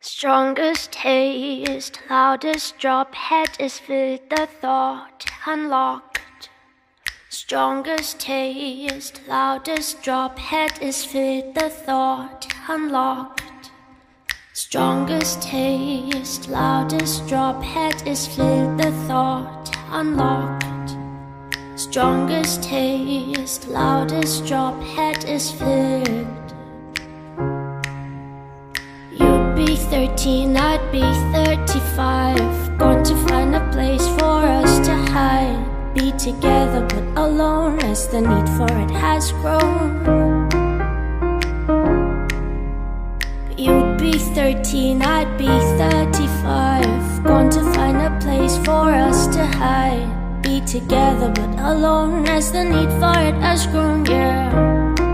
Strongest taste, loudest drop, head is filled, the thought unlocked. Strongest taste, loudest drop, head is filled, the thought unlocked. Strongest taste, loudest drop, head is filled, the thought unlocked. Strongest taste, loudest drop, head is filled. You'd be 13, I'd be 35. Born to find a place for us to hide. Be together but alone as the need for it has grown. You'd be 13, I'd be 35. Born to find a place for us to hide. Be together but alone as the need for it has grown, yeah.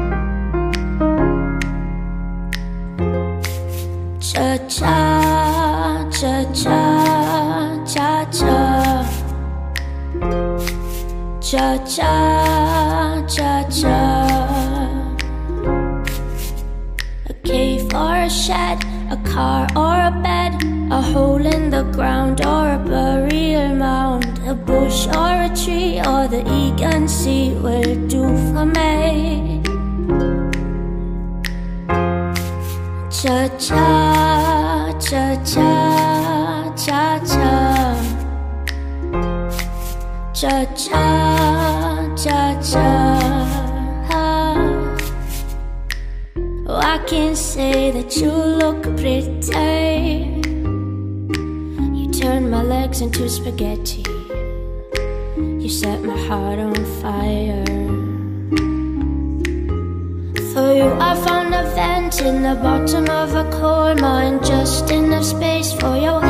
Cha-cha, cha-cha, cha-cha. Cha-cha, cha-cha. A cave or a shed, a car or a bed, a hole in the ground or a burial mound, a bush or a tree or the Aegean Sea will do for me. Cha-cha, cha-cha, cha-cha. Cha-cha, cha-cha. Oh, I can say that you look pretty. You turn my legs into spaghetti. You set my heart on fire. For you I found a vent in the bottom of a coal mine, just enough space for your